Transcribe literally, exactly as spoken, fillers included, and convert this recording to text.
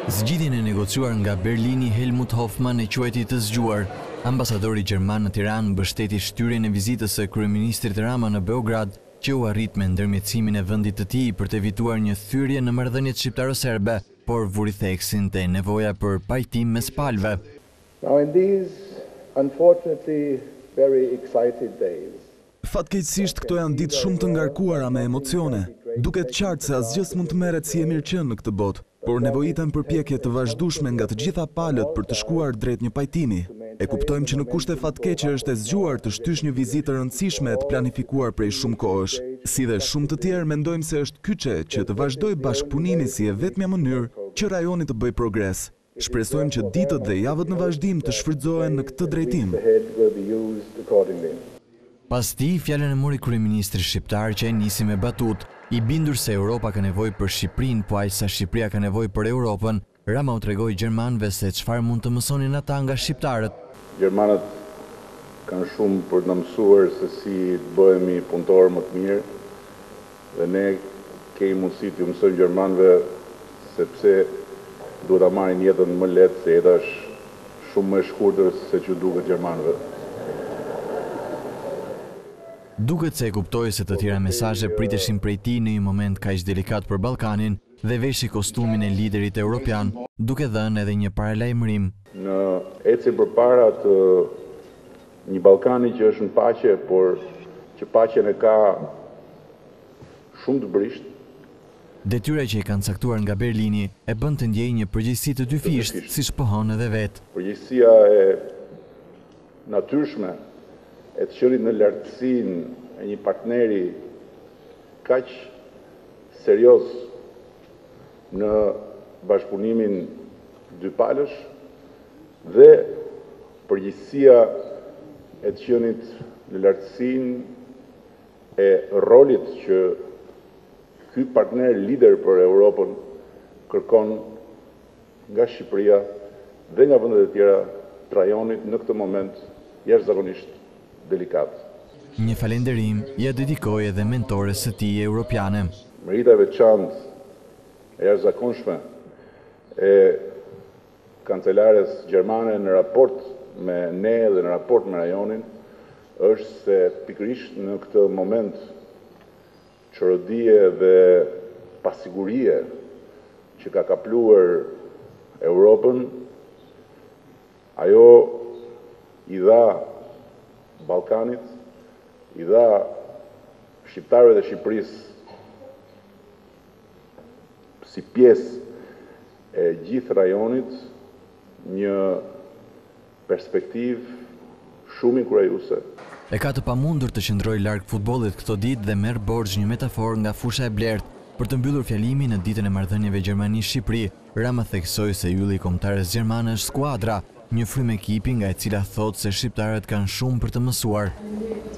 Zgjidhjen e negociuar nga Berlini Helmut Hoffman e quajti të zgjuar. Ambasadori gjerman në Tiranë mbështeti shtyrjen e vizitës së kryeministrit Rama në Beograd, që u arrit me ndërmjetësimin e vendit të tij për të evituar një thyrje në marrëdhëniet shqiptaro-serbe, por vuri theksin te nevoja për pajtim mes palëve. Now in these unfortunately very excited days. Fatkeqësisht këto janë ditë shumë të ngarkuara me emocione. Duket qartë se asgjë s'mund të merret si e mirëqenë në këtë botë, por nevojiten përpjekje të vazhdueshme nga të gjitha palët për të shkuar drejt një pajtimi. E kuptojmë që në kushte fatkeqe është e zgjuar të shtysh një vizitë e rëndësishme e të planifikuar prej shumë kohësh. Si dhe shumë të tjerë mendojmë se është kyçe që të vazhdojë bashkëpunimi si e vetmja mënyrë që rajoni të bëjë progres. Shpresojmë që ditët dhe javët në vazhdim të shfrytëzohen në këtë drejtim. Pas tij, fjalën e mori kryeministri shqiptar që e nisi me batut, i bindur se Europa ka nevojë për Shqipërinë, po aq sa Shqipëria ka nevojë për Europën. Rama u tregoi gjermanëve se çfarë mund të mësonin ata nga shqiptarët. Gjermanët kanë shumë për të na mësuar se si të bëhemi punëtorë më të mirë, dhe ne kemi mundësi të mësojmë gjermanëve sepse duhet ta marrin jetën më lehtë, se jeta është shumë më e shkurtër se që duket gjermanëve. Duket se e kuptoi se të tjera mesazhe priteshin prej tij në një moment kaq delikat për Ballkanin dhe veshi kostumin e liderit evropian, duke dhënë edhe një paralajmërim. Në ecje përpara të një Ballkani që është në paqe, por që paqen e ka shumë të brisht. Detyra që i kanë caktuar nga Berlini e bën të ndjejë një përgjegjësi të dyfisht, siç pohon edhe vet. Përgjegjësia e natyrshme e të qërit në lartësinë e një partneri kaq serioz në bashkëpunimin dy palësh dhe përgjegjësia e të qenit në lartësinë e rolit që ky partner lider për Europën kërkon nga Shqipëria dhe nga vendet e tjera të rajonit në këtë moment jashtëzakonisht delikat. Një falënderim ja dedikoi edhe mentores së tij europiane. Merita e veçantë e jashtëzakonshme e kancelares gjermane në raport me ne dhe në raport me rajonin është se pikërisht në këtë moment çorodie dhe pasigurie që ka kapluar Europën, ajo i dha Ballkanit, i dha shqiptarëve dhe Shqipërisë si pjesë e gjithë rajonit një perspektivë shumë inkurajuese. E ka të pamundur të qëndrojë larg futbollit këto ditë dhe merr borxh një metaforë nga fusha e blertë për të mbyllur fjalimin në ditën e marrëdhënieve Gjermani-Shqipëri. Rama theksoi se ylli i kombëtares gjermane është skuadra, një frymë ekipi nga e cila thotë se shqiptarët kanë shumë për të mësuar.